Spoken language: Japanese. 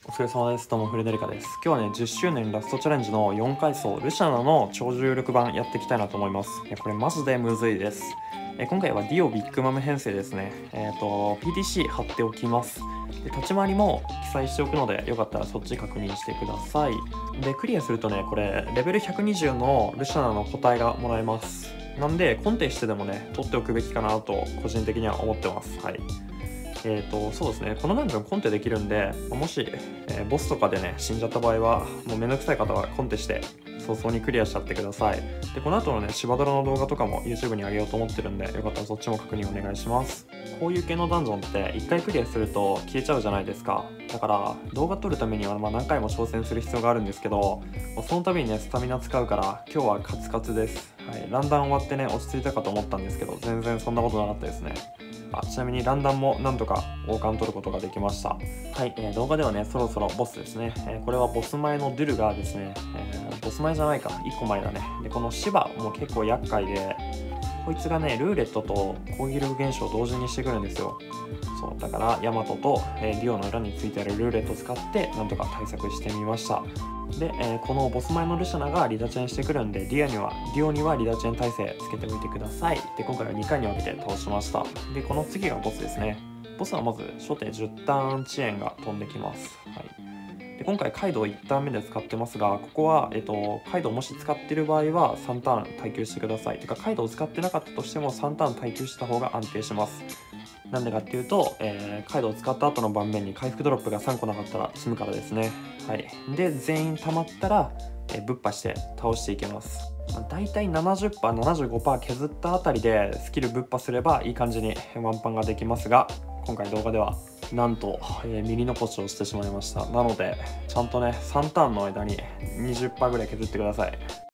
お疲れ様です。どうもフレデリカです。今日はね、10周年ラストチャレンジの4階層ルシャナの超重力版やっていきたいなと思います。これマジでむずいです。今回はディオビッグマム編成ですね。PTC 貼っておきます。で、立ち回りも記載しておくので、よかったらそっち確認してください。で、クリアするとね、これレベル120のルシャナの個体がもらえます。なんで、コンテしてでもね、取っておくべきかなと個人的には思ってます。はい。そうですね、このダンジョンコンテできるんで、もし、ボスとかでね、死んじゃった場合は、もうめんどくさい方はコンテして、早々にクリアしちゃってください。で、この後のね、芝ドラの動画とかも YouTube に上げようと思ってるんで、よかったらそっちも確認お願いします。こういう系のダンジョンって、1回クリアすると消えちゃうじゃないですか。だから、動画撮るためには、何回も挑戦する必要があるんですけど、その度にね、スタミナ使うから、今日はカツカツです。はい、ランダン終わってね、落ち着いたかと思ったんですけど、全然そんなことなかったですね。ちなみにランダンもなんとか王冠取ることができました。はい、動画ではね、そろそろボスですね。これはボス前のドゥルガーですね。ボス前じゃないか、1個前だね。で、このシバも結構厄介で、こいつがね、ルーレットと攻撃力減少を同時にしてくるんですよ。そう、だから、ヤマトと、ディオの裏についてあるルーレットを使って、なんとか対策してみました。で、このボス前のルシャナがリダチェンしてくるんで、ディオにはリダチェン耐性つけておいてください。で、今回は2回に分けて倒しました。で、この次がボスですね。ボスはまず初手10ターン遅延が飛んできます。はい。で、今回カイドウ1ターン目で使ってますが、ここは、カイドウもし使ってる場合は3ターン耐久してください。てか、カイドウを使ってなかったとしても3ターン耐久した方が安定します。なんでかっていうと、カイドウを使った後の盤面に回復ドロップが3個なかったら済むからですね。はい。で、全員溜まったら、ぶっ破して倒していけます。だいたい 70%、75% 削ったあたりでスキルぶっ破すればいい感じにワンパンができますが、今回動画ではなんと、ミリ残しをしてしまいました。なので、ちゃんとね、3ターンの間に 20% ぐらい削ってください。